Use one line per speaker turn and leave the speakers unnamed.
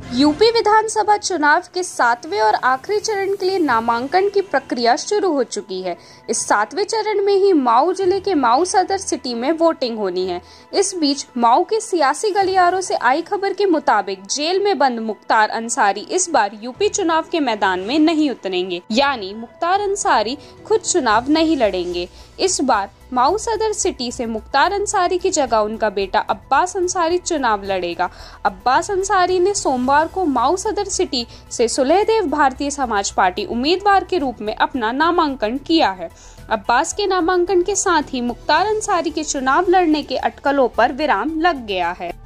UP विधानसभा चुनाव के 7वें और आखिरी चरण के लिए नामांकन की प्रक्रिया शुरू हो चुकी है। इस 7वें चरण में ही मऊ जिले के मऊ सदर सिटी में वोटिंग होनी है। इस बीच मऊ के सियासी गलियारों से आई खबर के मुताबिक जेल में बंद मुख्तार अंसारी इस बार यूपी चुनाव के मैदान में नहीं उतरेंगे, यानी मुख्तार अंसारी खुद चुनाव नहीं लड़ेंगे। इस बार मऊ सदर सिटी से मुख्तार अंसारी की जगह उनका बेटा अब्बास अंसारी चुनाव लड़ेगा। अब्बास अंसारी ने सोमवार को मऊ सदर सिटी से सुलहदेव भारतीय समाज पार्टी उम्मीदवार के रूप में अपना नामांकन किया है। अब्बास के नामांकन के साथ ही मुख्तार अंसारी के चुनाव लड़ने के अटकलों पर विराम लग गया है।